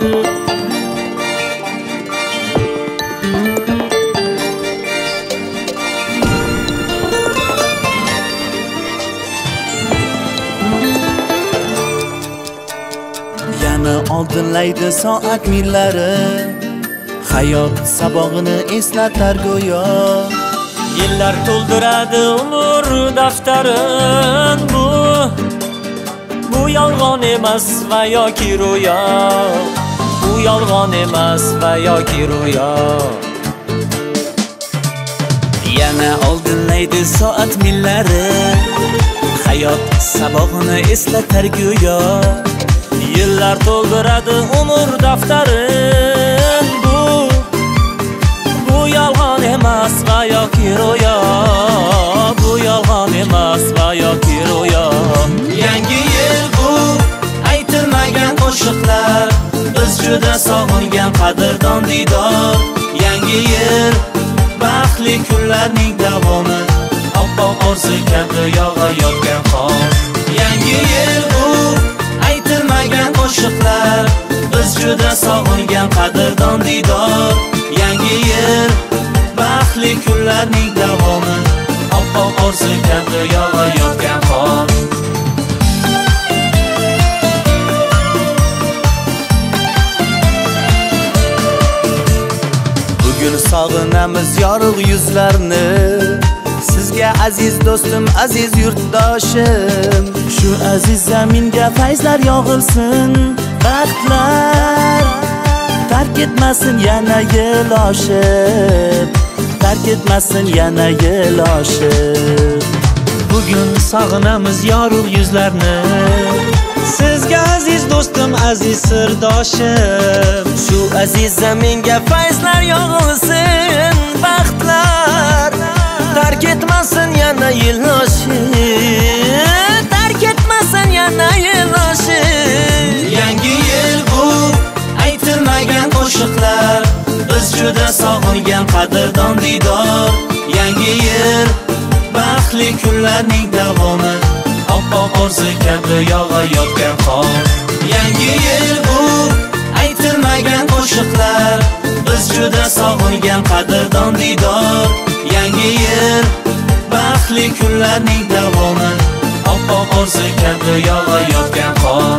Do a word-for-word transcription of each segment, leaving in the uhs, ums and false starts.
Oldinlaydi soat millari, hayot sabog'ini eslatar go'yo. Yillar to'ldiradi umr daftarin, bu bu yolg'on emas va yoki ro'yo, bu yolg'on emas va yoki ro'yo. Yana oldinlaydi soat millari, hayot sabog'ini eslatar go'yo. Yillar to'ldiradi umr daftarin, bu bu yolg'on emas va yoki ro'yo, bu yolg'on emas va yoki ro'yo. Yangi yil bu aytilmagan qo'shiqlar, biz juda sog'ingan qadrdon diydor. Yangi yil baxtli kunlarning davomi, oppoq orzu kabi yog'ayotgan qor. Yangi yil bu aytilmagan qo'shiqlar, biz juda sog'ingan qadrdon diydor. Yangi yil baxtli kunlarning davomi, oppoq orzu kabi yog'ayotgan qor. Bugun sog'inamiz yorug' yuzlarni, sizga aziz do'stim, aziz yurtdoshim. Shu aziz zaminga fayzlar yog'ilsin, baxtlar tark etmasin yana yil oshib, tark etmasin yana yil oshib. Bugun sog'inamiz yorug' yuzlarni, sizga aziz do'stim, aziz sirdoshim. Shu aziz zaminga fayzlar yog'ilsin, baxtlar tark etmasin yana yil oshib, tark etmasin yana yil oshib. Yangi yil bu aytilmagan qo'shiqlar, biz juda sog'ingan qadrdon diydor. Yangi yil baxtli kunlarning davomi, oppoq orzu kabi yog'ayotgan qor. Yangi yil bu aytilmagan qo'shiqlar, biz juda sog'ingan qadrdon diydor. Yangi yil baxtli kunlarning davomi, oppoq orzu kabi yog'ayotgan qor.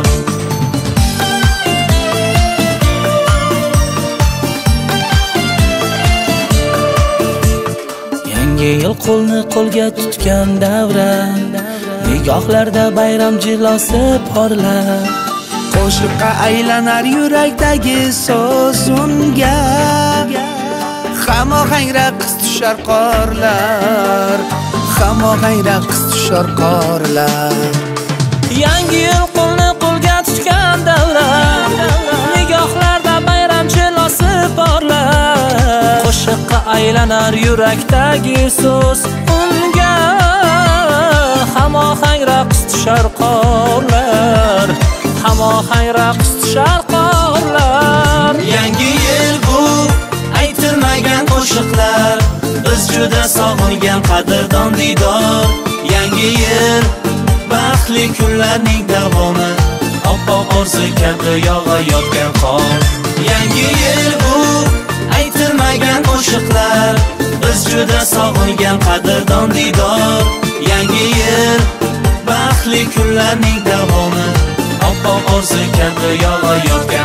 Yangi yil qo'lni qo'lga tutgan davra, nigohlarda bayram jilosi porlar. Qo'shiqqa aylanar yurakdagi so'z unga, hamohang raqs tushar qorlar, hamohang raqs tushar qorlar. Yangi yil qo'lni qo'lga tutgan davra, nigohlarda bayram jilosi porlar. Qo'shiqqa aylanar yurakdagi so'z unga, hamohang raqs tushar qorlar, hamohang raqs tushar qorlar. Yangi yil bu aytilmagan qo'shiqlar, biz juda sog'ingan qadrdon diydor. Yangi yil baxtli kunlarning davomi, oppoq orzu kabi yog'ayotgan qor. Yangi yil bu aytilmagan qo'shiqlar, biz juda sog'ingan qadrdon diydor. Yangi yil baxtli kunlarning davomi, oppoq orzu kabi yog'ayotgan